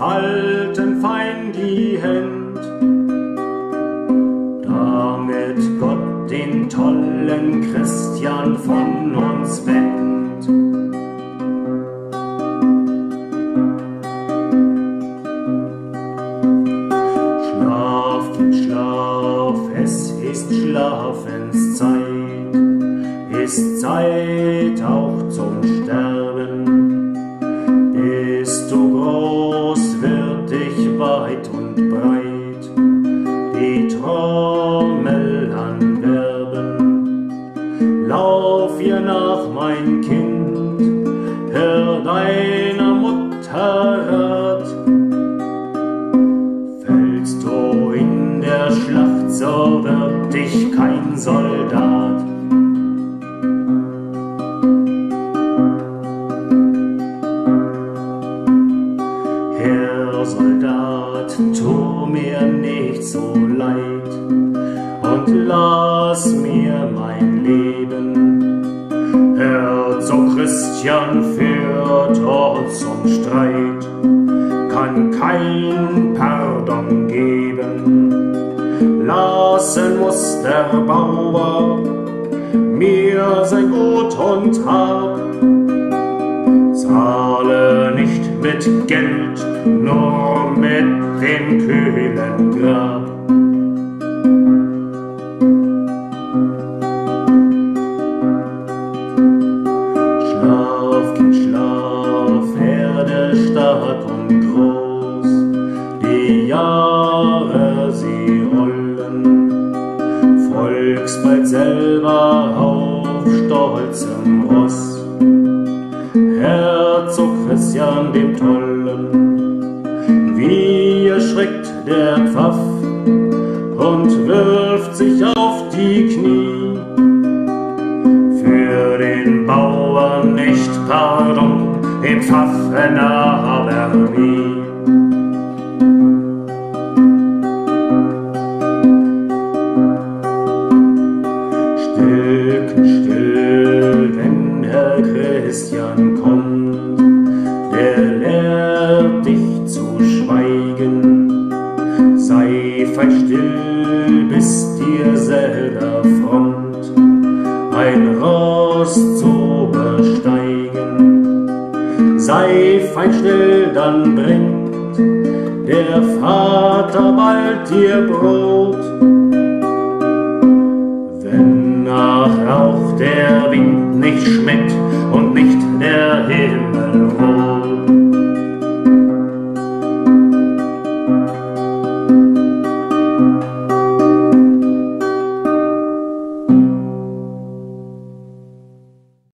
falten fein die Händ, damit Gott den tollen Christian von uns wendet. Schlaf, Kind, schlaf, es ist Schlafenszeit, ist Zeit auch zum Sterben. Bist du groß, wird dich weit und breit die Trommel anwerben. Lauf ihr nach, mein Kind, hör deiner Mutter Rat. Fällst du in der Schlacht, so wird dich kein Soldat. Herr Soldat, tu mir nicht so leid und lass mir mein Leben. Herzog Christian führt uns zum Streit, kann kein Pardon geben. Lassen muss der Bauer mir sein Gut und Hab, zahle nicht mit Geld, nur mit dem kühlen Grab. Schlaf, Kind, schlaf, werde stark und groß, die Jahre sie rollen, folgst bald selber auf stolzem Ross, Herzog Christian dem Tollen. Wie erschreckt der Pfaff und wirft sich auf die Knie. Für den Bauern nicht Pardon, im Pfaffen aber nie. Still, still, wenn Herr Christian kommt, der lehrt dich zu schweigen. Sei fein still, bis dir selber frommt ein Ross zu besteigen. Sei fein still, dann bringt der Vater bald dir Brot. Wenn nach Rauch der Wind nicht schmeckt und nicht der Himmel rot.